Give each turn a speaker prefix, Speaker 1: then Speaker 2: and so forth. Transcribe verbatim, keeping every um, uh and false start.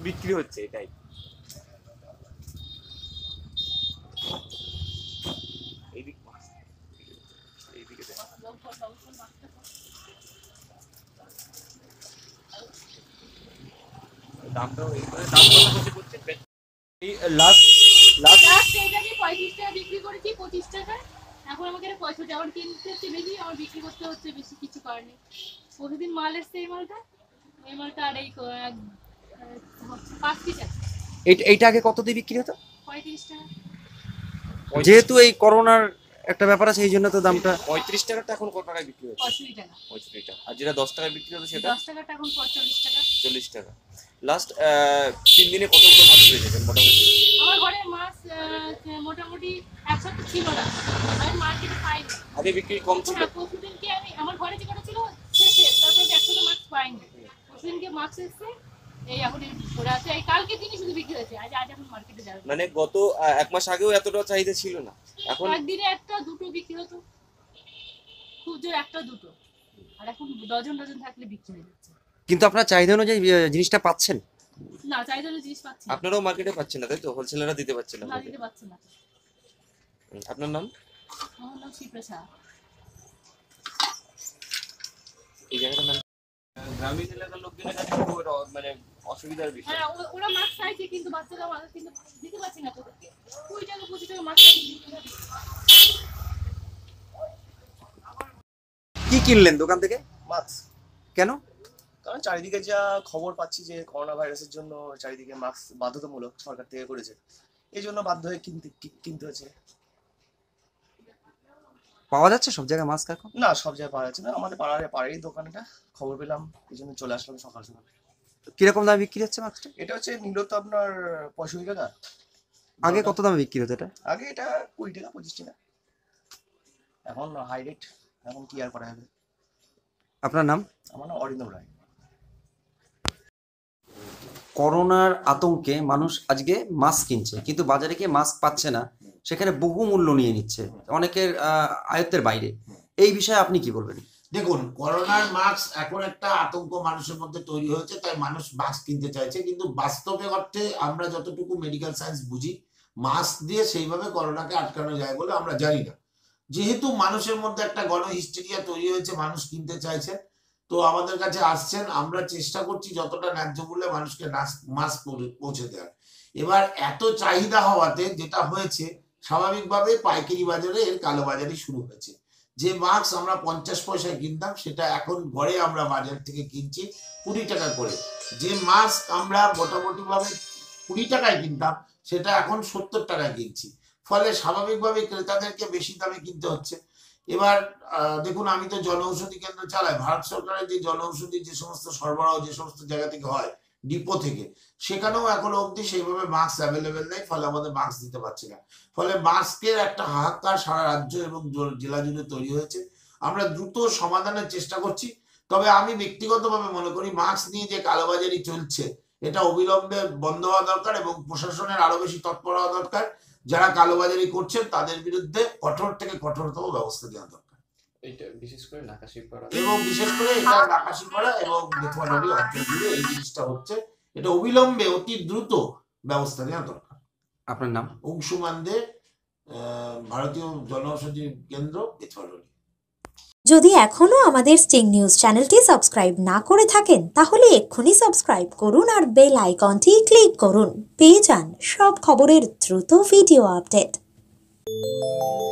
Speaker 1: বিক্রি হচ্ছে এটাই। এইদিক এইদিকে দামটাও দাম কত করছে এই লাস্ট লাস্ট
Speaker 2: লাস্ট এটা আমি পঁয়ত্রিশ টাকা বিক্রি করেছি, পঁচিশ টাকা। এখন আমাকে এটা পঁয়ষট্টি, আমার কিনতে হচ্ছে বেশি, আমার বিক্রি করতে হচ্ছে বেশি, কিছু করার নেই। প্রতিদিন মাল এসছে এই মালটা, এই মালটা আর এই পাঁচ পিস আছে।
Speaker 3: এইটা আগে কত দিয়ে বিক্রি হতো?
Speaker 2: পঁয়ত্রিশ টাকা।
Speaker 3: যেহেতু এই করোনার একটা ব্যাপার আছে এই জন্য তো দামটা
Speaker 1: পঁয়ত্রিশ টাকাটা এখন কত টাকায় বিক্রি হচ্ছে?
Speaker 2: পঁয়ষট্টি টাকা।
Speaker 1: পঁয়ষট্টি টাকা। আর যেটা দশ টাকায় বিক্রি হতো সেটা
Speaker 2: দশ টাকাটা এখন চল্লিশ টাকা।
Speaker 1: চল্লিশ টাকা। লাস্ট তিন দিনে কতগুলো মাছ পেয়েছেন মোটামুটি?
Speaker 2: আমার ঘরে মাছ মোটামুটি এক সপ্তাহ ছিল না, আমি মার্কেটে পাইনি।
Speaker 1: আগে বিক্রি কম ছিল?
Speaker 2: পরশুদিনকে আমি আমার ঘরে যে কটা ছিল শেষে, তারপরে একসাথে মাছ পাইনি। পরশুদিনকে মাছ এসছে, এই এখন ঘরে আছে, এই কালকে দিনই শুধু বিক্রি হয়েছে, আজ আজ এখন মার্কেটে যাবে।
Speaker 1: মানে গত এক মাস আগেও এতটা চাহিদা ছিল না, এখন
Speaker 2: একদিনে একটা দুটো বিক্রি হতো, খুব জোর একটা দুটো, আর এখন ডজন ডজন থাকলে বিক্রি হয়ে যাচ্ছে।
Speaker 3: কিন্তু আপনার চাহিদা অনুযায়ী জিনিসটা পাচ্ছেন
Speaker 2: না? চাহিদা অনুযায়ী জিনিস পাচ্ছেন না।
Speaker 1: আপনারাও মার্কেটে পাচ্ছেন না তাই তো? হোলসেলাররা দিতে পারছেন না?
Speaker 2: না, দিতে পারছেন না।
Speaker 1: আপনার নাম?
Speaker 2: আমার নাম শিপ্রেশা।
Speaker 1: এই জায়গাটার নাম? গ্রামীণ এলাকার লোকজনের কাছে খুব মানে অসুবিধার বিষয়।
Speaker 2: হ্যাঁ, ওরা মাছ চাইছে কিন্তু বাচ্চারা মাছ কিন্তু দিতে পারছে না। তোদেরকে কুড়ি টাকা পঁচিশ টাকা মাছ
Speaker 3: কি কিনলেন দোকান থেকে?
Speaker 4: মাস্ক।
Speaker 3: কেন?
Speaker 4: কারণ চারিদিকে যা খবর পাচ্ছি যে করোনা ভাইরাসের জন্য চারিদিকে মাস্ক বাধ্যতামূলক সরকার থেকে করেছে, এই জন্য বাধ্য হয়ে কিনতে কিনতে হচ্ছে।
Speaker 3: পাওয়া যাচ্ছে সব জায়গায় মাস্ক এখন?
Speaker 4: না, সব জায়গায় পাওয়া যাচ্ছে না। আমাদের পাড়ার পাড়ারই দোকানটা খবর পেলাম, এই জন্য চলে আসলাম সকাল সকাল।
Speaker 3: কিরকম দামে বিক্রি হচ্ছে মাস্কটা?
Speaker 4: এটা হচ্ছে নিল তো আপনার পঁয়ষট্টি টাকা।
Speaker 3: আগে কত দামে বিক্রি হতো এটা?
Speaker 4: আগে এটা কুড়ি টাকা পঁচিশ টাকা, এখন হাই রেট, এখন কি আর করা যাবে।
Speaker 3: আপনার নাম?
Speaker 4: আমার নাম অরিন্দম রায়।
Speaker 3: করোনার আতঙ্কে মানুষ আজকে মাস্ক কিনছে, কিন্তু বাজারে গিয়ে মাস্ক পাচ্ছে না, সেখানে বহু মূল্য নিয়ে নিচ্ছে, অনেকের আয়ত্তের বাইরে। এই বিষয়ে আপনি কি বলবেন?
Speaker 5: দেখুন, করোনার মাস্ক এখন একটা আতঙ্ক মানুষের মধ্যে তৈরি হয়েছে, তাই মানুষ মাস্ক কিনতে চাইছে, কিন্তু বাস্তবে অর্থে আমরা যতটুকু মেডিকেল সায়েন্স বুঝি, মাস্ক দিয়ে সেইভাবে করোনাকে আটকানো যায় বলে আমরা জানি না। যেহেতু মানুষের মধ্যে একটা গণহিস্টেরিয়া তৈরি হয়েছে, মানুষ কিনতে চাইছে, তো আমাদের কাছে আসছেন, আমরা চেষ্টা করছি যতটা ন্যায্য মূল্যে মানুষকে মাস্ক পৌঁছে দেওয়ার। এবার এত চাহিদা হওয়াতে যেটা হয়েছে, স্বাভাবিকভাবে পাইকারি বাজারে এর কালোবাজারি শুরু হয়েছে। যে মাস্ক আমরা পঞ্চাশ পয়সায় কিনতাম, সেটা এখন ঘরে আমরা বাজার থেকে কিনছি কুড়ি টাকা করে। যে মাস্ক আমরা মোটামুটি ভাবে কুড়ি টাকায় কিনতাম, সেটা এখন সত্তর টাকায় কিনছি। ফলে স্বাভাবিকভাবে ক্রেতাদেরকে বেশি দামে কিনতে হচ্ছে। এবার দেখুন, আমি তো জনঔষধি কেন্দ্র চালাই। ভারত সরকারের যে জনঔষধি যে সমস্ত সরবরাহ যে সমস্ত জায়গা থেকে হয়, ডিপো থেকে, সেখানেও এখনো অবধি সেইভাবে মাস্ক অ্যাভেলেবেল নেই, ফলে আমাদের মাস্ক দিতে পারছি না। ফলে মাস্কের একটা হাহাকার সারা রাজ্য এবং জেলা জুড়ে তৈরি হয়েছে। আমরা দ্রুত সমাধানের চেষ্টা করছি, তবে আমি ব্যক্তিগতভাবে মনে করি মাস্ক নিয়ে যে কালোবাজারি চলছে, এটা অবিলম্বে বন্ধ হওয়া দরকার এবং প্রশাসনের আরো বেশি তৎপর হওয়া দরকার। যারা কালোবাজারি করছেন তাদের বিরুদ্ধে কঠোর থেকে কঠোরতম ব্যবস্থা নেওয়া দরকার।
Speaker 1: এটা বিশেষ করে নাকাশিপাড়া
Speaker 5: এবং বিশেষ করে এটা নাকাশিপাড়া এবং বেথুয়াডালি অঞ্চল জুড়ে এই জিনিসটা হচ্ছে, এটা অবিলম্বে অতি দ্রুত ব্যবস্থা নেওয়া দরকার।
Speaker 3: আপনার নাম?
Speaker 5: অংশুমান দে, ভারতীয় জনঔষধি কেন্দ্র, বেথুয়াডালি।
Speaker 6: যদি এখনো আমাদের স্টিং নিউজ চ্যানেলটি সাবস্ক্রাইব না করে থাকেন, তাহলে এক্ষুনি সাবস্ক্রাইব করুন আর বেল আইকনটি ক্লিক করুন। পেয়ে যান সব খবরের দ্রুত ভিডিও আপডেট।